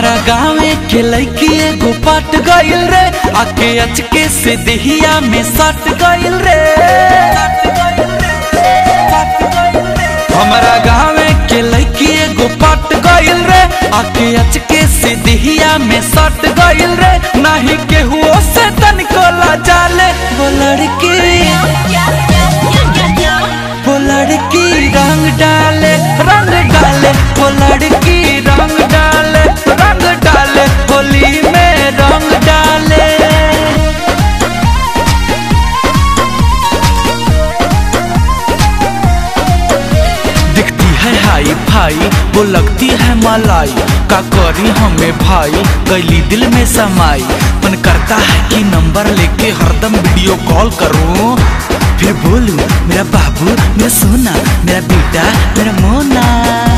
हमारा गाँव के लड़की एगो पट गइल रे, आके अचके से देहिया में सट गइल रे। हमारा गाँव के लड़की एगो पट गइल रे, आके अचके से देहिया में सट गइल रे। नहीं केहू से तनिको लाजाले, वो लड़की रंग डाले वो लड़की रंग डाले होली में रंग डाले। दिखती है हाई फाई, वो लगती है मलाई, का करी हमें भाई गली दिल में समाई। मन करता है कि नंबर लेके हरदम वीडियो कॉल करूं, फिर बोलूं मेरा बाबू, मेरा सोना, मेरा बेटा, मेरा मोना।